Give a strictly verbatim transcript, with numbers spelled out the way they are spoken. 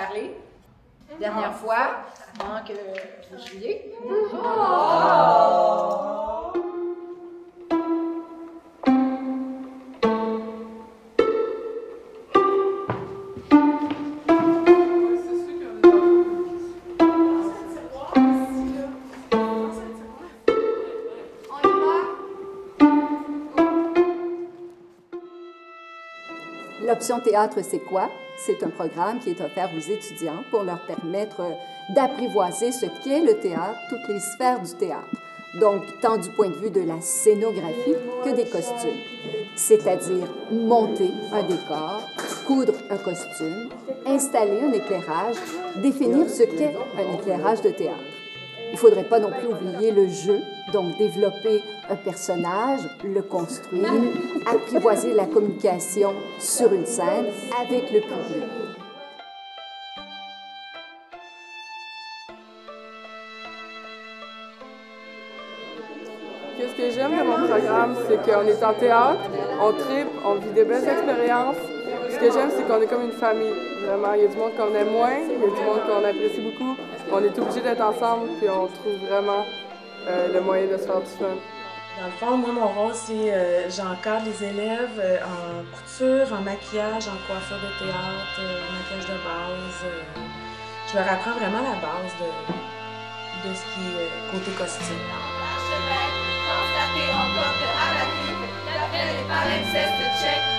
parler. Dernière fois, manque euh, Julie. L'option théâtre, c'est quoi? C'est un programme qui est offert aux étudiants pour leur permettre d'apprivoiser ce qu'est le théâtre, toutes les sphères du théâtre. Donc, tant du point de vue de la scénographie que des costumes. C'est-à-dire monter un décor, coudre un costume, installer un éclairage, définir ce qu'est un éclairage de théâtre. Il ne faudrait pas non plus oublier le jeu, donc développer un personnage, le construire, apprivoiser la communication sur une scène avec le public. Ce que j'aime de mon programme, c'est qu'on est en théâtre, on tripe, on vit des belles expériences. Ce que j'aime, c'est qu'on est comme une famille. Vraiment, il y a du monde qu'on aime moins, il y a du monde qu'on apprécie beaucoup. On est obligés d'être ensemble, puis on trouve vraiment euh, le moyen de se faire du fun. Dans le fond, moi, mon rôle, c'est euh, j'encadre les élèves euh, en couture, en maquillage, en coiffure de théâtre, euh, maquillage de base. Euh, je leur apprends vraiment la base de, de ce qui est euh, côté costume. Constaté encore que à la clip, d'après les palimpsestes tchèques,